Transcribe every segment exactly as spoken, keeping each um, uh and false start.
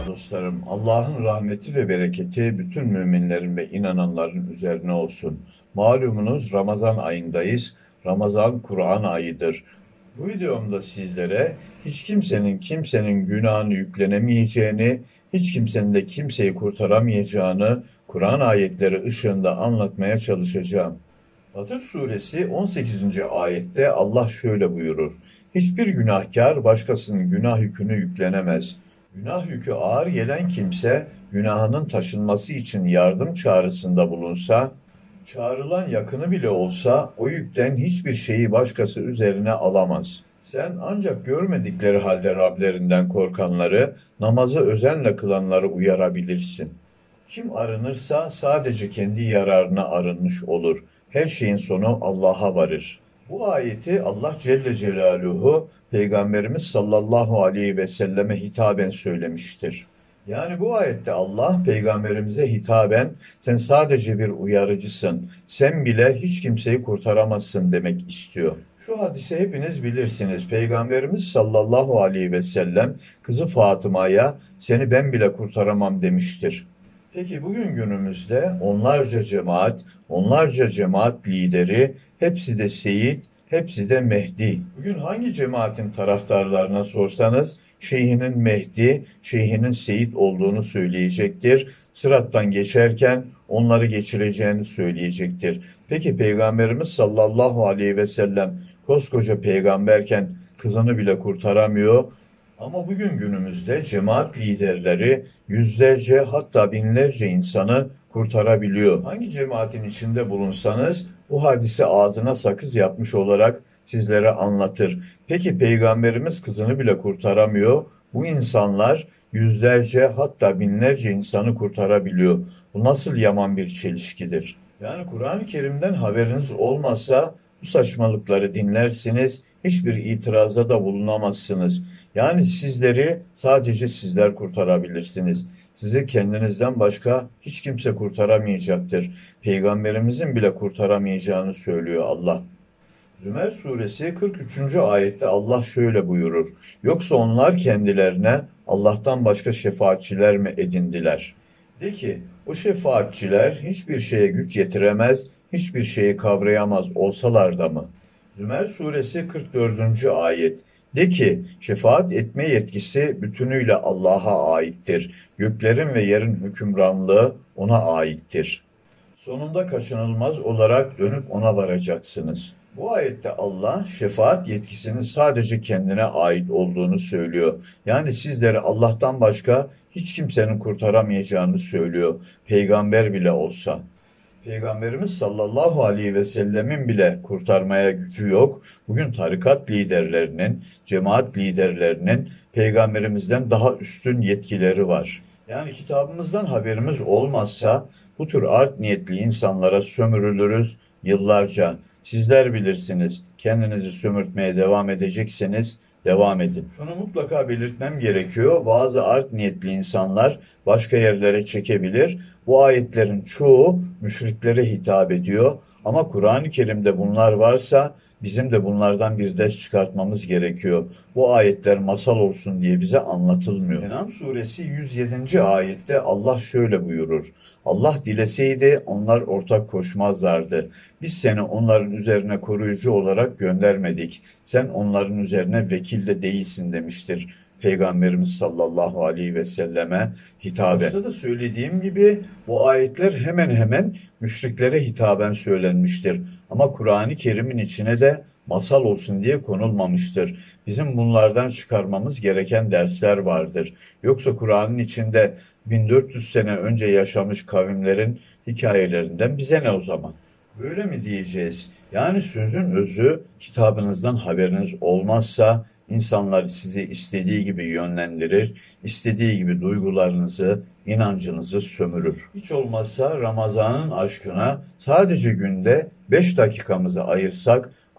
dostlarım, Allah'ın rahmeti ve bereketi bütün müminlerin ve inananların üzerine olsun. Malumunuz Ramazan ayındayız. Ramazan Kur'an ayıdır. Bu videomda sizlere hiç kimsenin kimsenin günahını yüklenemeyeceğini, hiç kimsenin de kimseyi kurtaramayacağını Kur'an ayetleri ışığında anlatmaya çalışacağım. Fatır suresi on sekizinci ayette Allah şöyle buyurur: Hiçbir günahkar başkasının günah yükünü yüklenemez. Günah yükü ağır gelen kimse günahının taşınması için yardım çağrısında bulunsa, çağrılan yakını bile olsa o yükten hiçbir şeyi başkası üzerine alamaz. Sen ancak görmedikleri halde Rablerinden korkanları, namazı özenle kılanları uyarabilirsin. Kim arınırsa sadece kendi yararına arınmış olur. Her şeyin sonu Allah'a varır. Bu ayeti Allah Celle Celaluhu Peygamberimiz sallallahu aleyhi ve selleme hitaben söylemiştir. Yani bu ayette Allah Peygamberimize hitaben sen sadece bir uyarıcısın, sen bile hiç kimseyi kurtaramazsın demek istiyor. Şu hadise hepiniz bilirsiniz. Peygamberimiz sallallahu aleyhi ve sellem kızı Fatıma'ya seni ben bile kurtaramam demiştir. Peki bugün günümüzde onlarca cemaat, onlarca cemaat lideri, hepsi de Seyit, hepsi de Mehdi. Bugün hangi cemaatin taraftarlarına sorsanız, şeyhinin Mehdi, şeyhinin Seyit olduğunu söyleyecektir. Sırattan geçerken onları geçireceğini söyleyecektir. Peki Peygamberimiz sallallahu aleyhi ve sellem koskoca peygamberken kızını bile kurtaramıyor. Ama bugün günümüzde cemaat liderleri yüzlerce hatta binlerce insanı kurtarabiliyor. Hangi cemaatin içinde bulunsanız bu hadise ağzına sakız yapmış olarak sizlere anlatır. Peki Peygamberimiz kızını bile kurtaramıyor. Bu insanlar yüzlerce hatta binlerce insanı kurtarabiliyor. Bu nasıl yaman bir çelişkidir? Yani Kur'an-ı Kerim'den haberiniz olmazsa bu saçmalıkları dinlersiniz, hiçbir itiraza da bulunamazsınız. Yani sizleri sadece sizler kurtarabilirsiniz. Sizi kendinizden başka hiç kimse kurtaramayacaktır. Peygamberimizin bile kurtaramayacağını söylüyor Allah. Zümer suresi kırk üçüncü ayette Allah şöyle buyurur: Yoksa onlar kendilerine Allah'tan başka şefaatçiler mi edindiler? De ki, o şefaatçiler hiçbir şeye güç yetiremez, hiçbir şeyi kavrayamaz olsalar da mı? Zümer suresi kırk dördüncü ayet. De ki, şefaat etme yetkisi bütünüyle Allah'a aittir. Göklerin ve yerin hükümranlığı ona aittir. Sonunda kaçınılmaz olarak dönüp ona varacaksınız. Bu ayette Allah şefaat yetkisinin sadece kendine ait olduğunu söylüyor. Yani sizleri Allah'tan başka hiç kimsenin kurtaramayacağını söylüyor. Peygamber bile olsa. Peygamberimiz sallallahu aleyhi ve sellemin bile kurtarmaya gücü yok. Bugün tarikat liderlerinin, cemaat liderlerinin peygamberimizden daha üstün yetkileri var. Yani kitabımızdan haberimiz olmazsa bu tür art niyetli insanlara sömürülürüz yıllarca. Sizler bilirsiniz, kendinizi sömürtmeye devam edecekseniz devam edin. Şunu mutlaka belirtmem gerekiyor. Bazı art niyetli insanlar başka yerlere çekebilir. Bu ayetlerin çoğu müşriklere hitap ediyor. Ama Kur'an-ı Kerim'de bunlar varsa bizim de bunlardan bir ders çıkartmamız gerekiyor. Bu ayetler masal olsun diye bize anlatılmıyor. En'am suresi yüz yedinci ayette Allah şöyle buyurur: Allah dileseydi onlar ortak koşmazlardı. Biz seni onların üzerine koruyucu olarak göndermedik. Sen onların üzerine vekil de değilsin demiştir Peygamberimiz sallallahu aleyhi ve selleme hitaben. Başta da söylediğim gibi bu ayetler hemen hemen müşriklere hitaben söylenmiştir. Ama Kur'an-ı Kerim'in içine de masal olsun diye konulmamıştır. Bizim bunlardan çıkarmamız gereken dersler vardır. Yoksa Kur'an'ın içinde bin dört yüz sene önce yaşamış kavimlerin hikayelerinden bize ne o zaman? Böyle mi diyeceğiz? Yani sözün özü, kitabınızdan haberiniz olmazsa İnsanlar sizi istediği gibi yönlendirir, istediği gibi duygularınızı, inancınızı sömürür. Hiç olmazsa Ramazan'ın aşkına sadece günde beş dakikamızı ayırsak,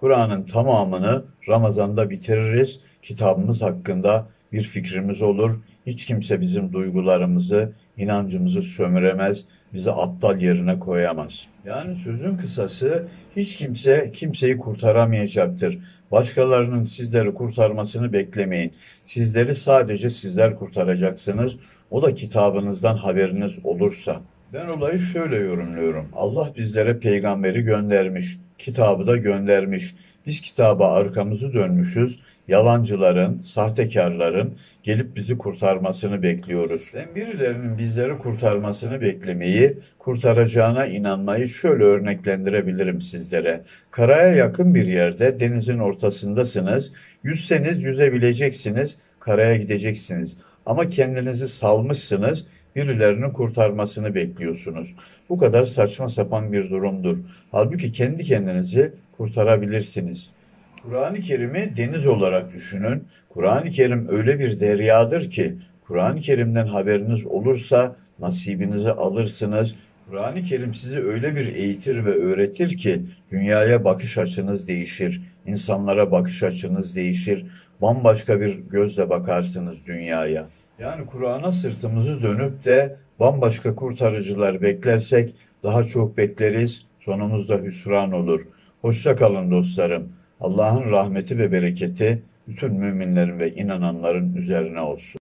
Kur'an'ın tamamını Ramazan'da bitiririz. Kitabımız hakkında bir fikrimiz olur. Hiç kimse bizim duygularımızı, inancımızı sömüremez, bizi aptal yerine koyamaz. Yani sözün kısası, hiç kimse kimseyi kurtaramayacaktır. Başkalarının sizleri kurtarmasını beklemeyin. Sizleri sadece sizler kurtaracaksınız. O da kitabınızdan haberiniz olursa. Ben olayı şöyle yorumluyorum. Allah bizlere peygamberi göndermiş, kitabı da göndermiş. Biz kitaba arkamızı dönmüşüz. Yalancıların, sahtekarların gelip bizi kurtarmasını bekliyoruz. Ben birilerinin bizleri kurtarmasını beklemeyi, kurtaracağına inanmayı şöyle örneklendirebilirim sizlere. Karaya yakın bir yerde, denizin ortasındasınız. Yüzseniz yüzebileceksiniz, karaya gideceksiniz. Ama kendinizi salmışsınız, birilerinin kurtarmasını bekliyorsunuz. Bu kadar saçma sapan bir durumdur. Halbuki kendi kendinizi kurtarabilirsiniz. Kur'an-ı Kerim'i deniz olarak düşünün. Kur'an-ı Kerim öyle bir deryadır ki, Kur'an-ı Kerim'den haberiniz olursa nasibinizi alırsınız. Kur'an-ı Kerim sizi öyle bir eğitir ve öğretir ki, dünyaya bakış açınız değişir, insanlara bakış açınız değişir, bambaşka bir gözle bakarsınız dünyaya. Yani Kur'an'a sırtımızı dönüp de bambaşka kurtarıcılar beklersek daha çok bekleriz, sonumuzda hüsran olur. Hoşça kalın dostlarım. Allah'ın rahmeti ve bereketi bütün müminlerin ve inananların üzerine olsun.